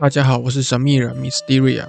大家好，我是神秘人 Mysteria。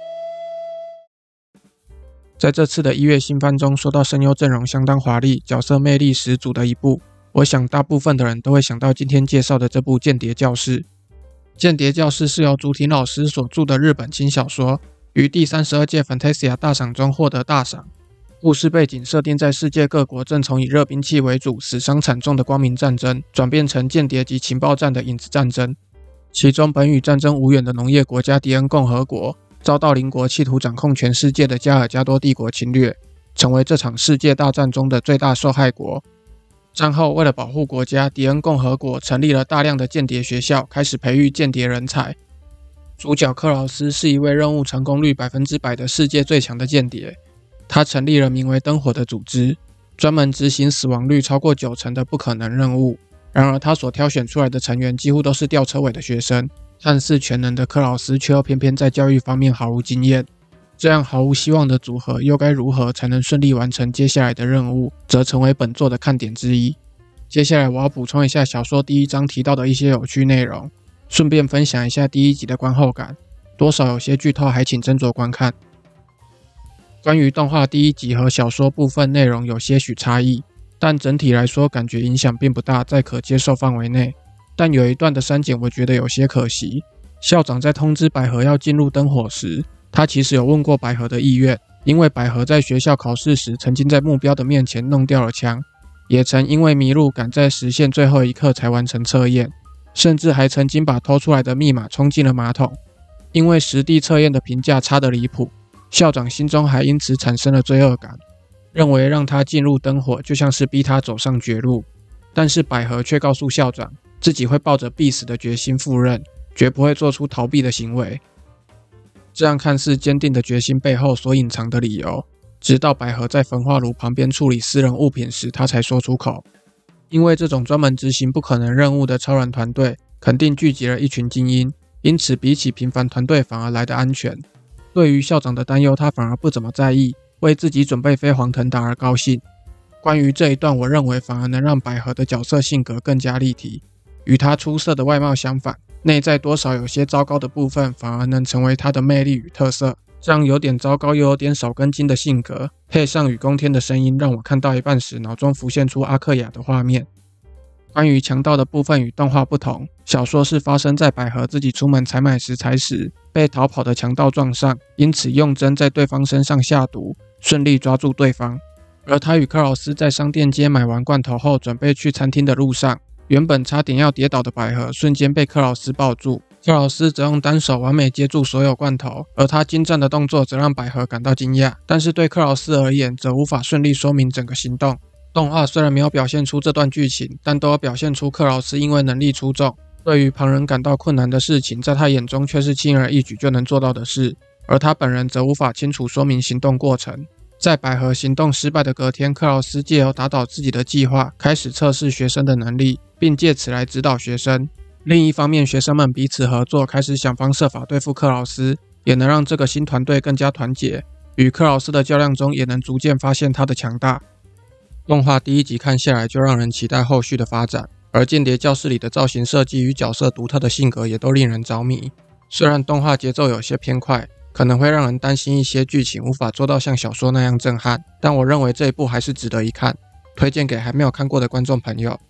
在这次的1月新番中，说到声优阵容相当华丽、角色魅力十足的一部，我想大部分的人都会想到今天介绍的这部《间谍教室》。《间谍教室》是由竹田老师所著的日本轻小说，于第32届 Fantasia 大赏中获得大赏。故事背景设定在世界各国正从以热兵器为主、死伤惨重的光明战争，转变成间谍及情报战的影子战争。其中本与战争无缘的农业国家迪恩共和国，遭到邻国企图掌控全世界的加尔加多帝国侵略，成为这场世界大战中的最大受害国。战后，为了保护国家，迪恩共和国成立了大量的间谍学校，开始培育间谍人才。主角克劳斯是一位任务成功率100%的世界最强的间谍，他成立了名为灯火的组织，专门执行死亡率超过90%的不可能任务。然而他所挑选出来的成员几乎都是吊车尾的学生，看似全能的克劳斯却又偏偏在教育方面毫无经验。这样毫无希望的组合又该如何才能顺利完成接下来的任务，则成为本作的看点之一。接下来我要补充一下小说第1章提到的一些有趣内容，顺便分享一下第1集的观后感，多少有些剧透，还请斟酌观看。关于动画第1集和小说部分内容有些许差异，但整体来说感觉影响并不大，在可接受范围内。但有一段的删减我觉得有些可惜。校长在通知百合要进入灯火时，他其实有问过百合的意愿，因为百合在学校考试时曾经在目标的面前弄掉了枪，也曾因为迷路赶在时限最后一刻才完成测验，甚至还曾经把偷出来的密码冲进了马桶。因为实地测验的评价差得离谱，校长心中还因此产生了罪恶感，认为让他进入灯火就像是逼他走上绝路。但是百合却告诉校长，自己会抱着必死的决心赴任，绝不会做出逃避的行为。这样看似坚定的决心背后所隐藏的理由，直到百合在焚化炉旁边处理私人物品时，他才说出口。因为这种专门执行不可能任务的超人团队肯定聚集了一群精英，因此比起平凡团队反而来得安全。对于校长的担忧，他反而不怎么在意，为自己准备飞黄腾达而高兴。关于这一段，我认为反而能让百合的角色性格更加立体。与她出色的外貌相反，内在多少有些糟糕的部分反而能成为她的魅力与特色。这样有点糟糕又有点少根筋的性格，配上雨宫天的声音，让我看到一半时脑中浮现出阿克亚的画面。关于强盗的部分与动画不同，小说是发生在百合自己出门采买食材时，被逃跑的强盗撞上，因此用针在对方身上下毒，顺利抓住对方。而他与克劳斯在商店街买完罐头后，准备去餐厅的路上，原本差点要跌倒的百合瞬间被克劳斯抱住，克劳斯则用单手完美接住所有罐头，而他精湛的动作则让百合感到惊讶，但是对克劳斯而言则无法顺利说明整个行动。动画虽然没有表现出这段剧情，但都有表现出克劳斯因为能力出众，对于旁人感到困难的事情，在他眼中却是轻而易举就能做到的事，而他本人则无法清楚说明行动过程。在百合行动失败的隔天，克劳斯借由打倒自己的计划，开始测试学生的能力，并借此来指导学生。另一方面，学生们彼此合作，开始想方设法对付克劳斯，也能让这个新团队更加团结。与克劳斯的较量中，也能逐渐发现他的强大。动画第1集看下来就让人期待后续的发展，而间谍教室里的造型设计与角色独特的性格也都令人着迷。虽然动画节奏有些偏快，可能会让人担心一些剧情无法做到像小说那样震撼，但我认为这一部还是值得一看，推荐给还没有看过的观众朋友。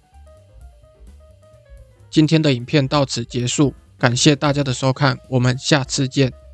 今天的影片到此结束，感谢大家的收看，我们下次见。